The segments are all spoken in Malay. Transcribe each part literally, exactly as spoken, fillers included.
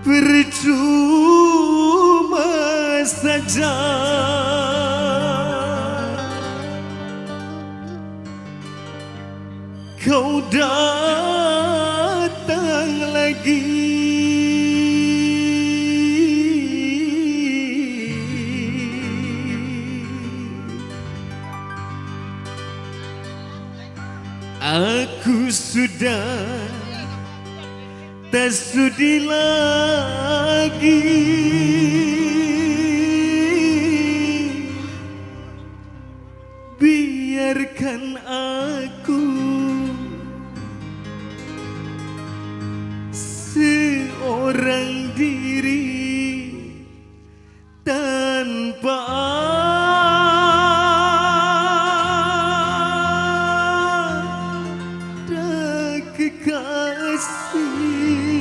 percuma saja kau datang lagi. Aku sudah tak sudi lagi biarkan aku seorang diri tanpa ada kekasih.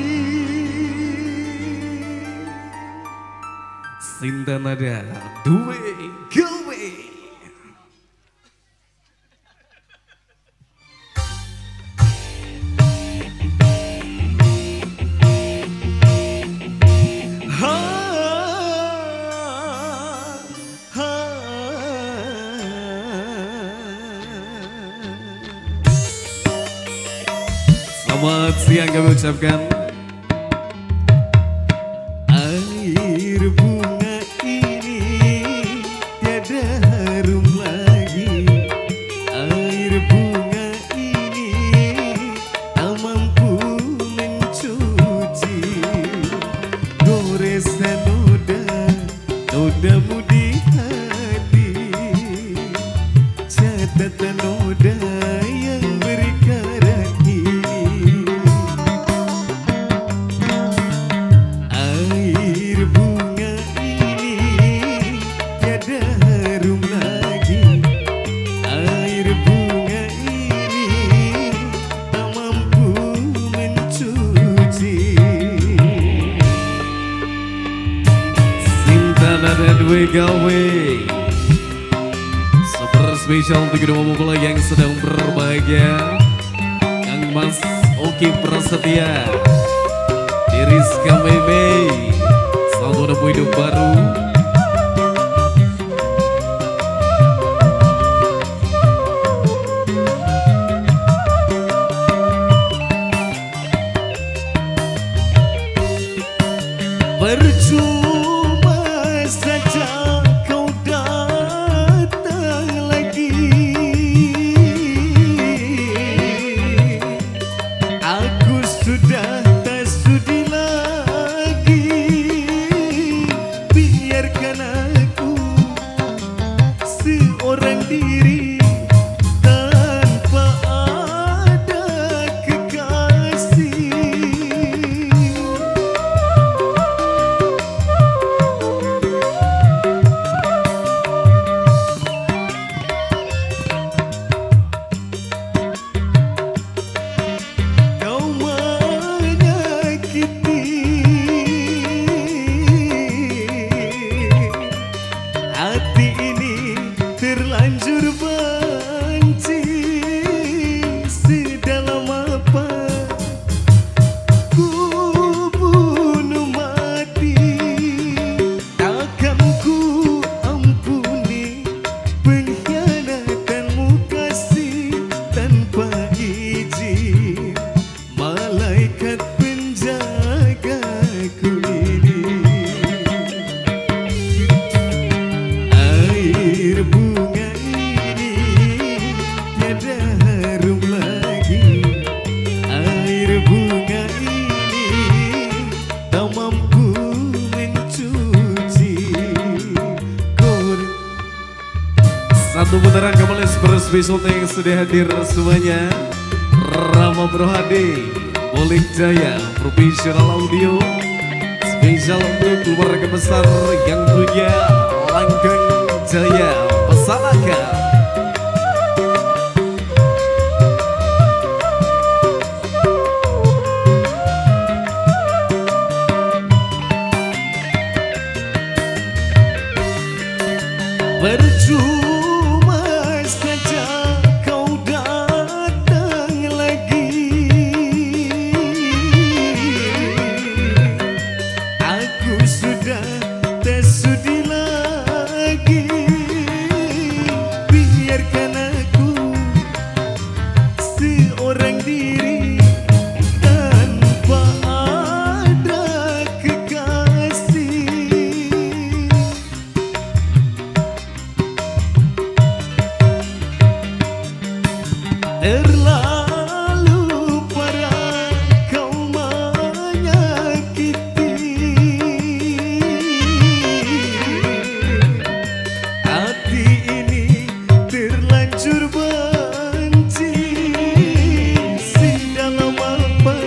Sinta nada duwe gawe. Selamat siang kami ucapkan. Air bunga ini tiada harum lagi. Air bunga ini tak mampu mencuci goresan noda, nodamu di hati. Catatan noda yang berkarat Dua gawe super spesial untuk kedua mempelai yang sedang berbahagia. Kang Mas Oki Prasetya, Rizka Meme, selamat menempuh hidup baru. Percuma saja kau datang lagi. Aku sudah tak sudi lagi biarkan aku seorang diri tanpa ada kekasih. Hati ini terlanjur benci, sedalam apa ku bunuh mati. Takkan ku ampuni pengkhianatanmu kasih tanpa izin malaikat penjagaku ini. Air bunga ini tiada harum lagi. Air bunga ini tak mampu mencuci kor. Satu putaran kembali super spesial yang sudah hadir semuanya. Rama Brohadi, Bolik Jaya, Profesional Audio, spesial untuk keluarga besar yang punya Langgeng Jaya Pesalaka. Percuma saja kau datang lagi. seorang diri tanpa ada kekasih. Terlalu parah kau menyakiti hati ini, terlanjur benci. Sedalam apa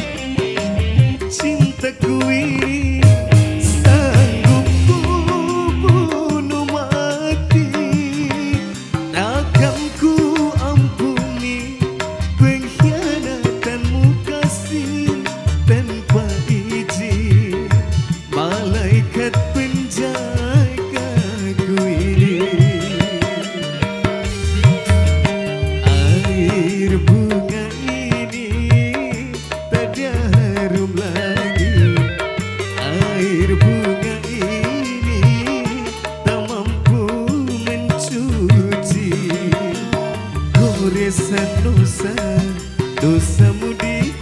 cintaku ini, sanggup ku bunuh mati. Takkan ku ampuni pengkhianatanmu kasih tanpa izin malaikat penjagaku ini. Air bunga ini tak ada harum lagi. Air bunga ini tak mampu mencuci goresan dosa, dosamu di